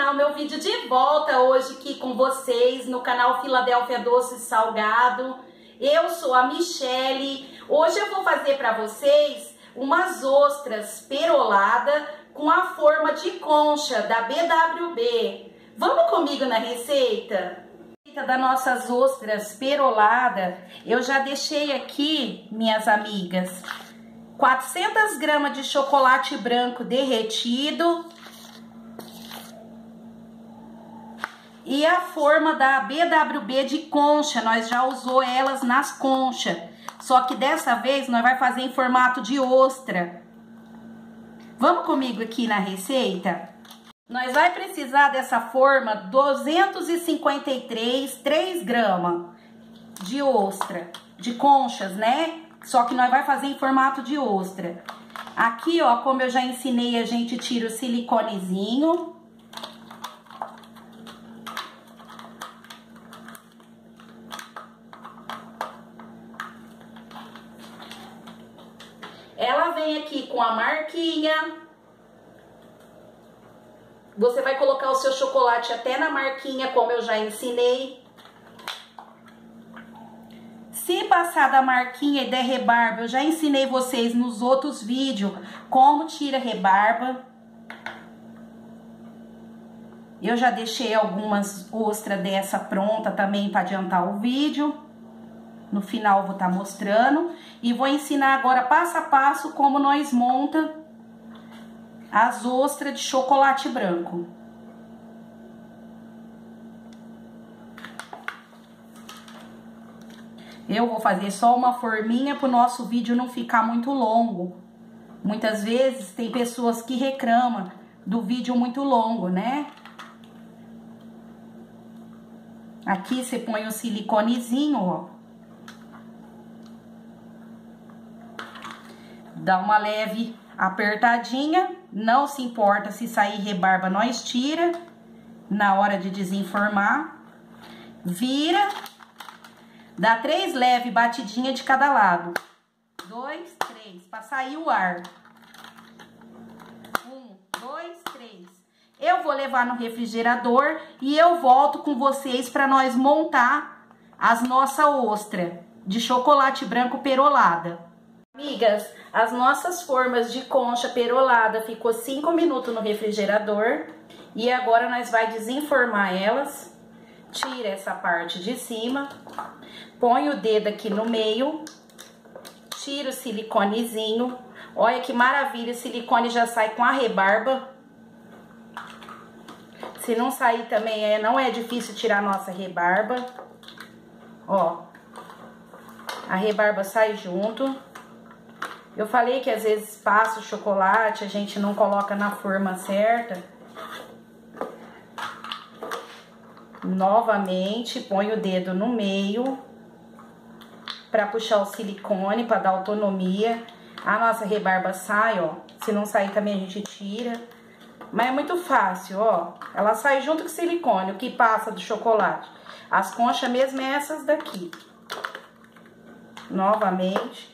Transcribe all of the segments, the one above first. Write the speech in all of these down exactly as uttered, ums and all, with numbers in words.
canal, meu vídeo de volta hoje aqui com vocês no canal Filadélfia Doce Salgado. Eu sou a Michele. Hoje eu vou fazer para vocês umas ostras peroladas com a forma de concha da B W B. Vamos comigo na receita? Das nossas ostras peroladas, eu já deixei aqui, minhas amigas, quatrocentas gramas de chocolate branco derretido e a forma da B W B de concha. Nós já usou elas nas conchas, só que dessa vez nós vai fazer em formato de ostra. Vamos comigo aqui na receita? Nós vai precisar dessa forma duzentos e cinquenta e três, três gramas de ostra, de conchas, né? Só que nós vai fazer em formato de ostra. Aqui, ó, como eu já ensinei, a gente tira o siliconezinho. Ela vem aqui com a marquinha. Você vai colocar o seu chocolate até na marquinha, como eu já ensinei. Se passar da marquinha e der rebarba, eu já ensinei vocês nos outros vídeos como tira rebarba. Eu já deixei algumas ostras dessa pronta também para adiantar o vídeo. No final eu vou estar mostrando. E vou ensinar agora passo a passo como nós monta as ostras de chocolate branco. Eu vou fazer só uma forminha para o nosso vídeo não ficar muito longo. Muitas vezes tem pessoas que reclamam do vídeo muito longo, né? Aqui você põe o siliconezinho, ó. Dá uma leve apertadinha. Não se importa se sair rebarba, nós tira na hora de desenformar. Vira. Dá três leves batidinhas de cada lado. Dois, três, para sair o ar. Um, dois, três. Eu vou levar no refrigerador e eu volto com vocês para nós montar as nossas ostras de chocolate branco perolada. Amigas, as nossas formas de concha perolada ficou cinco minutos no refrigerador. E agora nós vai desenformar elas. Tira essa parte de cima. Põe o dedo aqui no meio. Tira o siliconezinho. Olha que maravilha, o silicone já sai com a rebarba. Se não sair também, é, não é difícil tirar a nossa rebarba. Ó, a rebarba sai junto. Eu falei que às vezes passa o chocolate, a gente não coloca na forma certa. Novamente, põe o dedo no meio para puxar o silicone, para dar autonomia. A nossa rebarba sai, ó. Se não sair também a gente tira. Mas é muito fácil, ó. Ela sai junto com o silicone, o que passa do chocolate. As conchas mesmo é essas daqui. Novamente.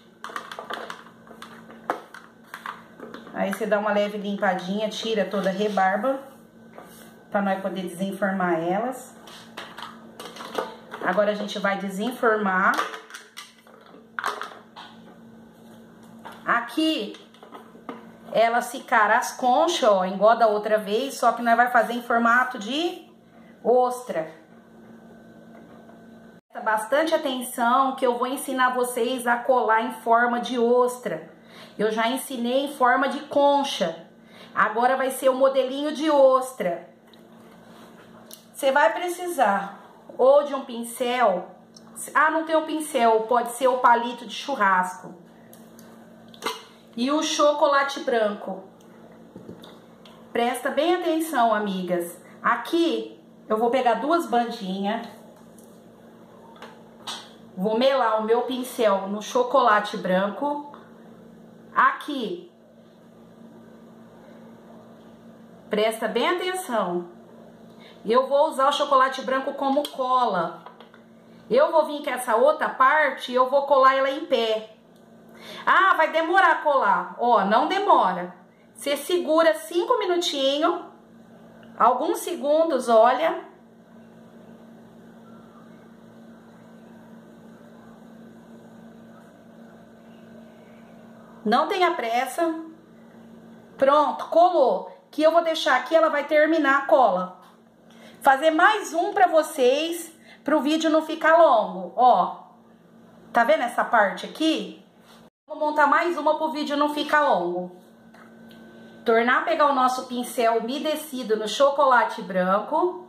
Aí você dá uma leve limpadinha, tira toda a rebarba, pra nós poder desenformar elas. Agora a gente vai desenformar. Aqui, elas ficaram as conchas, ó, igual da outra vez, só que nós vai fazer em formato de ostra. Presta bastante atenção que eu vou ensinar vocês a colar em forma de ostra. Eu já ensinei em forma de concha. Agora vai ser o modelinho de ostra. Você vai precisar ou de um pincel. Ah, não tem um pincel, pode ser o palito de churrasco. E o chocolate branco. Presta bem atenção, amigas. Aqui eu vou pegar duas bandinhas. Vou melar o meu pincel no chocolate branco. Aqui, presta bem atenção, eu vou usar o chocolate branco como cola. Eu vou vir com essa outra parte e eu vou colar ela em pé. Ah, vai demorar a colar. Ó, não demora. Você segura cinco minutinhos Alguns segundos, olha. Não tenha pressa. Pronto, colou. Que eu vou deixar aqui, ela vai terminar a cola. Fazer mais um pra vocês, pro vídeo não ficar longo. Ó, tá vendo essa parte aqui? Vou montar mais uma pro vídeo não ficar longo. Tornar a pegar o nosso pincel umedecido no chocolate branco.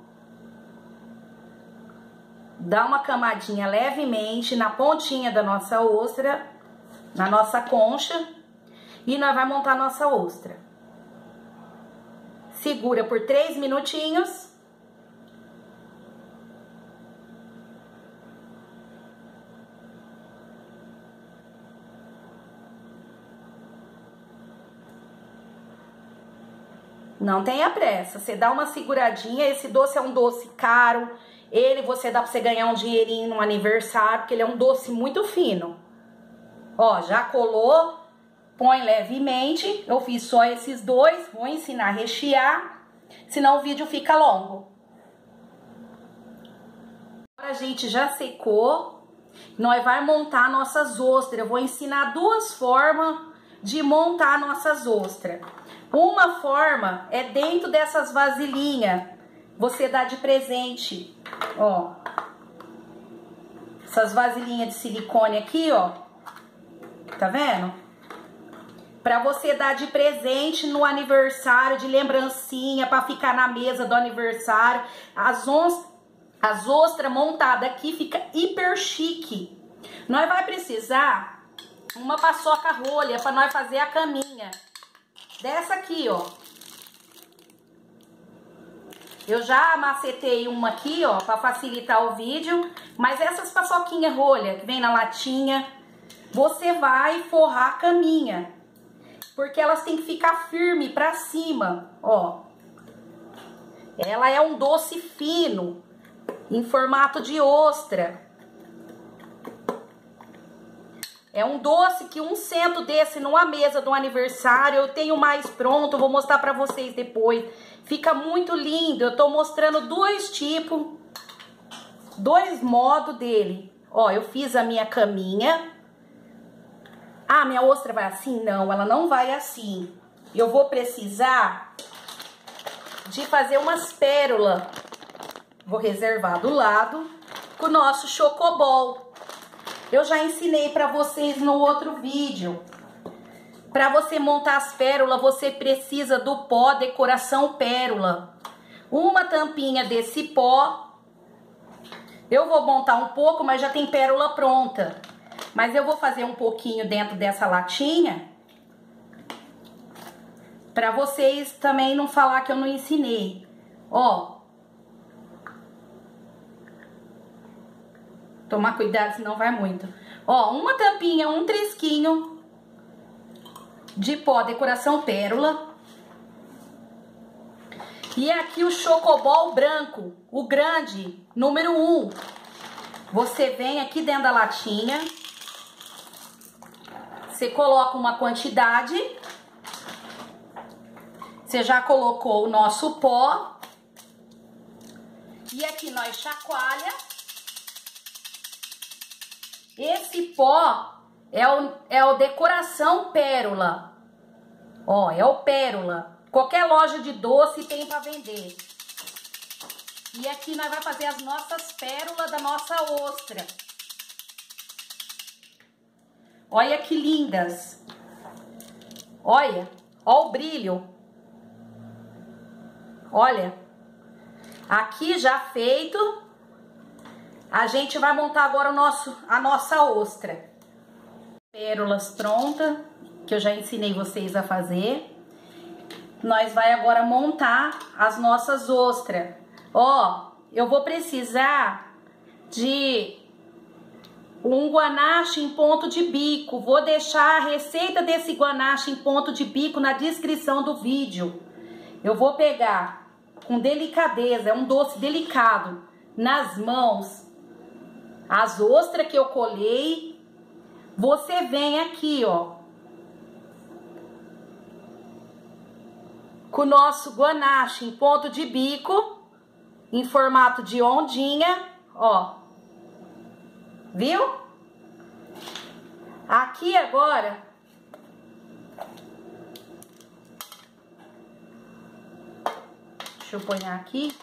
Dar uma camadinha levemente na pontinha da nossa ostra, na nossa concha. E nós vamos montar a nossa ostra. Segura por três minutinhos. Não tenha pressa, você dá uma seguradinha. Esse doce é um doce caro. Ele você dá pra você ganhar um dinheirinho no aniversário, porque ele é um doce muito fino. Ó, já colou. Põe levemente. Eu fiz só esses dois. Vou ensinar a rechear, senão o vídeo fica longo. Agora a gente já secou. Nós vamos montar nossas ostras. Eu vou ensinar duas formas de montar nossas ostras. Uma forma é dentro dessas vasilhinhas. Você dá de presente, ó. Essas vasilhinhas de silicone aqui, ó. Tá vendo? Pra você dar de presente no aniversário, de lembrancinha, pra ficar na mesa do aniversário. As, ons, as ostras montadas aqui fica hiper chique. Nós vai precisar uma paçoca rolha pra nós fazer a caminha. Dessa aqui, ó. Eu já macetei uma aqui, ó, pra facilitar o vídeo. Mas essas paçoquinhas rolha que vem na latinha, você vai forrar a caminha. Porque elas têm que ficar firme pra cima, ó. Ela é um doce fino, em formato de ostra. É um doce que um cento desse numa mesa do aniversário, eu tenho mais pronto, vou mostrar pra vocês depois. Fica muito lindo, eu tô mostrando dois tipos, dois modos dele. Ó, eu fiz a minha caminha. Ah, minha ostra vai assim? Não, ela não vai assim. Eu vou precisar de fazer umas pérolas. Vou reservar do lado com o nosso chocobol. Eu já ensinei pra vocês no outro vídeo. Pra você montar as pérolas, você precisa do pó decoração pérola. Uma tampinha desse pó. Eu vou montar um pouco, mas já tem pérola pronta. Mas eu vou fazer um pouquinho dentro dessa latinha. Pra vocês também não falar que eu não ensinei. Ó. Tomar cuidado, senão vai muito. Ó, uma tampinha, um trisquinho de pó decoração pérola. E aqui o chocobol branco, o grande, número um. Você vem aqui dentro da latinha. Você coloca uma quantidade. Você já colocou o nosso pó. E aqui nós chacoalha. Esse pó é o, é o decoração pérola. Ó, é o pérola. Qualquer loja de doce tem para vender. E aqui nós vamos fazer as nossas pérolas da nossa ostra. Olha que lindas. Olha, ó o brilho. Olha. Aqui já feito. A gente vai montar agora o nosso, a nossa ostra. Pérolas prontas, que eu já ensinei vocês a fazer. Nós vai agora montar as nossas ostras. Ó, eu vou precisar de um guanache em ponto de bico. Vou deixar a receita desse guanache em ponto de bico na descrição do vídeo. Eu vou pegar com delicadeza, é um doce delicado, nas mãos, as ostras que eu colhei. Você vem aqui, ó. com o nosso guanache em ponto de bico, em formato de ondinha, ó. Viu? Aqui agora, deixa eu pôr aqui.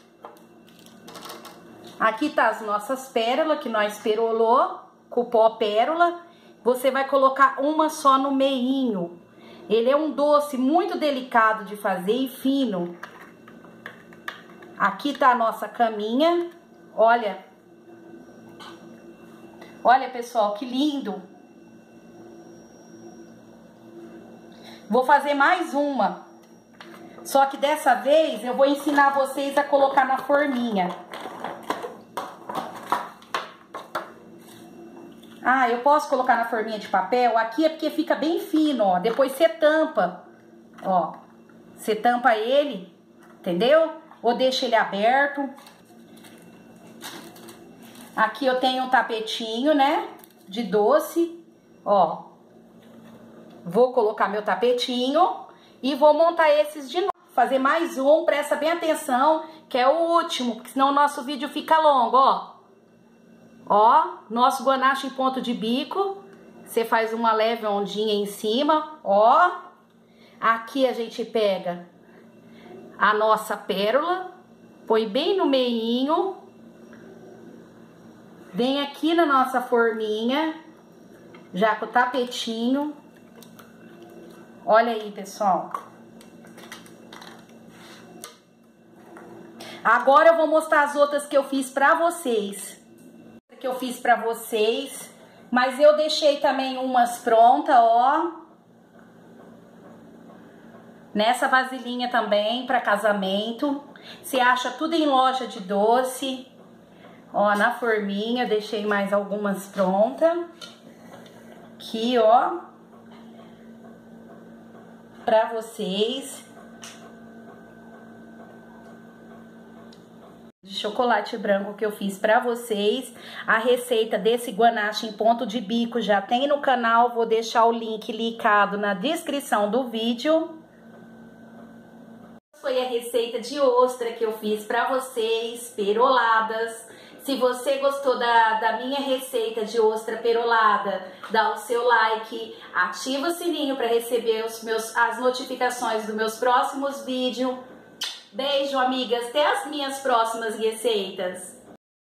Aqui tá as nossas pérolas que nós perolou com pó pérola. Você vai colocar uma só no meinho. Ele é um doce muito delicado de fazer e fino. Aqui tá a nossa caminha. Olha. Olha, pessoal, que lindo. Vou fazer mais uma. Só que dessa vez eu vou ensinar vocês a colocar na forminha. Ah, eu posso colocar na forminha de papel? Aqui é porque fica bem fino, ó. Depois você tampa, ó. Você tampa ele, entendeu? Ou deixa ele aberto. Aqui eu tenho um tapetinho, né? De doce, ó. Vou colocar meu tapetinho e vou montar esses de novo. Fazer mais um, presta bem atenção, que é o último, porque senão o nosso vídeo fica longo, ó. Ó, nosso guanache em ponto de bico. Você faz uma leve ondinha em cima, ó. Aqui a gente pega a nossa pérola, põe bem no meinho. Vem aqui na nossa forminha, já com o tapetinho. Olha aí, pessoal. Agora eu vou mostrar as outras que eu fiz pra vocês. Que eu fiz pra vocês. Mas eu deixei também umas prontas, ó. Nessa vasilhinha também, pra casamento. Você acha tudo em loja de doce. Ó, na forminha, deixei mais algumas prontas. Aqui, ó. Pra vocês. De chocolate branco que eu fiz pra vocês. A receita desse guanache em ponto de bico já tem no canal. Vou deixar o link linkado na descrição do vídeo. Foi a receita de ostra que eu fiz pra vocês, peroladas. Se você gostou da, da minha receita de ostra perolada, dá o seu like, ativa o sininho para receber os meus, as notificações dos meus próximos vídeos. Beijo, amigas, até as minhas próximas receitas.